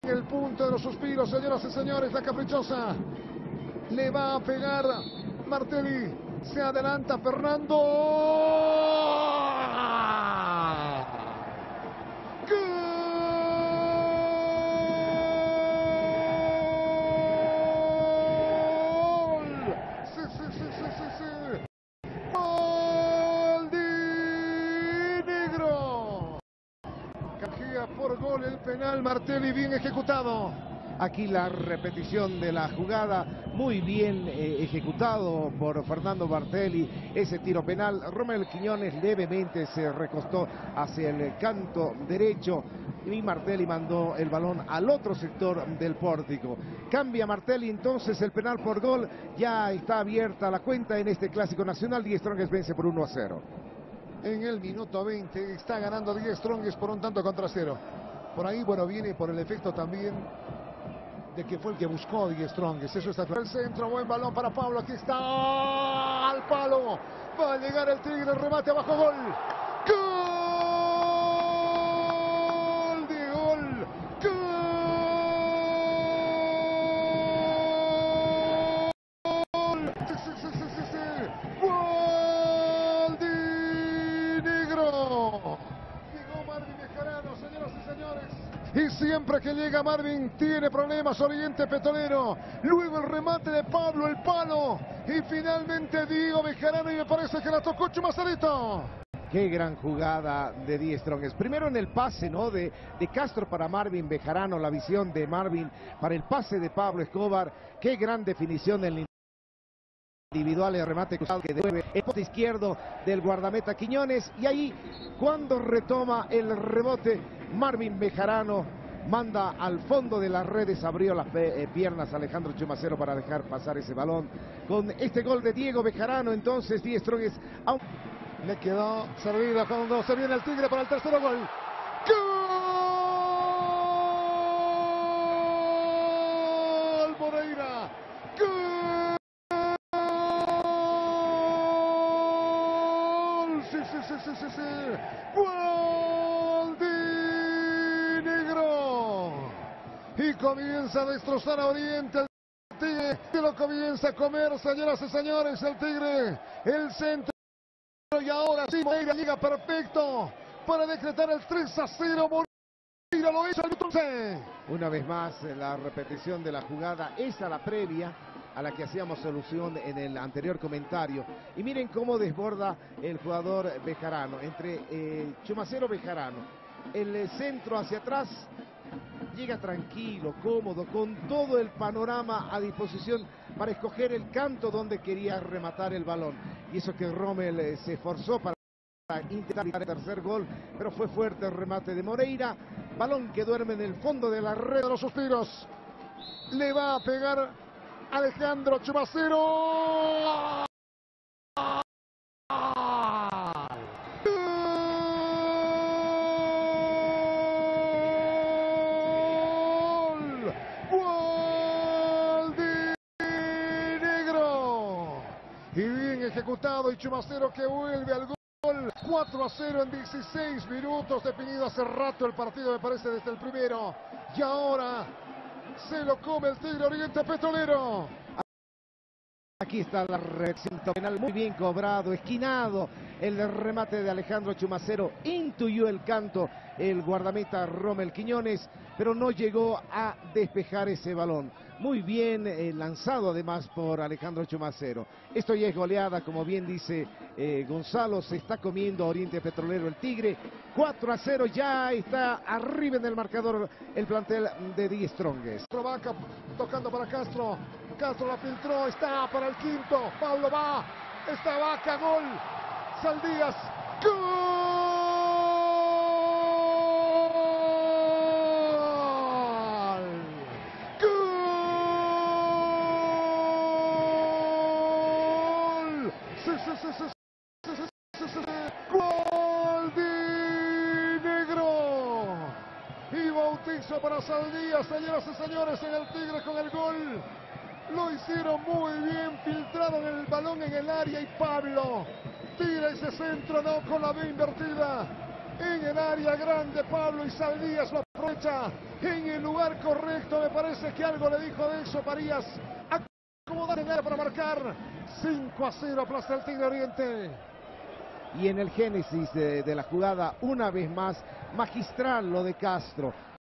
El punto de los suspiros, señoras y señores, la caprichosa. Le va a pegar Martelli. Se adelanta Fernando. ¡Gol! Sí, sí, sí, sí, sí, sí. ¡Gol de Negro! Canjea por gol el penal. Martelli bien ejecutado. Aquí la repetición de la jugada, muy bien ejecutado por Fernando Martelli, ese tiro penal. Rommel Quiñones levemente se recostó hacia el canto derecho y Martelli mandó el balón al otro sector del pórtico. Cambia Martelli entonces el penal por gol, ya está abierta la cuenta en este Clásico Nacional. Die Strongest vence por 1-0. En el minuto 20 está ganando Die Strongest por un tanto contra 0. Por ahí, bueno, viene por el efecto también de que fue el que buscó Die Strongest. Eso está claro. El centro, buen balón para Pablo. Aquí está al palo. Va a llegar el Tigre, el remate abajo, gol. ¡Gol! De gol. ¡Gol! Sí, sí, sí, sí, sí, sí. ¡Gol de Negro! Llegó Marvin Bejarano, señoras y señores. Y siempre que llega Marvin tiene problemas Oriente Petrolero. Luego el remate de Pablo, el palo. Y finalmente Diego Bejarano, y me parece que la tocó Chumacero. Qué gran jugada de Die Strongest. Primero en el pase, ¿no? de Castro para Marvin Bejarano, la visión de Marvin para el pase de Pablo Escobar. Qué gran definición en individual, el remate cruzado que devuelve el poste izquierdo del guardameta Quiñones, y ahí cuando retoma el rebote Marvin Bejarano manda al fondo de las redes, abrió las piernas Alejandro Chumacero para dejar pasar ese balón. Con este gol de Diego Bejarano entonces Die Strongest le quedó servida cuando se viene el Tigre para el tercero gol. ¡Gol! Moreira. ¡Gol! Sí, sí, sí, sí, sí, sí. ¡Gol de Negro! Y comienza a destrozar a Oriente. El Tigre lo comienza a comer, señoras y señores. El Tigre, el centro. Y ahora sí, Moreira llega perfecto para decretar el 3-0. Moreira lo hizo al 11. Una vez más la repetición de la jugada, esa la previa a la que hacíamos alusión en el anterior comentario. Y miren cómo desborda el jugador Bejarano, entre Chumacero Bejarano. El centro hacia atrás, llega tranquilo, cómodo, con todo el panorama a disposición para escoger el canto donde quería rematar el balón. Y eso que Rommel se esforzó para intentar el tercer gol, pero fue fuerte el remate de Moreira. Balón que duerme en el fondo de la red De los suspiros. Le va a pegar Alejandro Chumacero. ¡Gol de Negro! Y bien ejecutado, y Chumacero que vuelve al gol. 4-0 en 16 minutos, definido hace rato el partido, me parece, desde el primero. Y ahora se lo come el Tigre Oriente Petrolero. Aquí está la recinto penal, muy bien cobrado, esquinado el remate de Alejandro Chumacero, intuyó el canto el guardameta Rommel Quiñones, pero no llegó a despejar ese balón. Muy bien lanzado además por Alejandro Chumacero. Esto ya es goleada, como bien dice Gonzalo, se está comiendo Oriente Petrolero el Tigre. 4-0, ya está arriba en el marcador el plantel de Die Strongest. Vaca tocando para Castro. Castro la filtró, está para el quinto. Pablo va, está Vaca, gol. Saldías, gol. Gol. Sí, sí, sí, sí, sí, sí, sí, sí. Gol de Negro. Y bautizo para Saldías, señoras y señores, en el Tigre con el gol. Lo hicieron muy bien, filtraron el balón en el área y Pablo tira ese centro, no, con la B invertida en el área grande. Pablo y Saldías lo aprovecha en el lugar correcto. Me parece que algo le dijo Delso Farías. Acomodar el área para marcar. 5-0 aplasta el Tigre Oriente. Y en el génesis de la jugada, una vez más, magistral lo de Castro.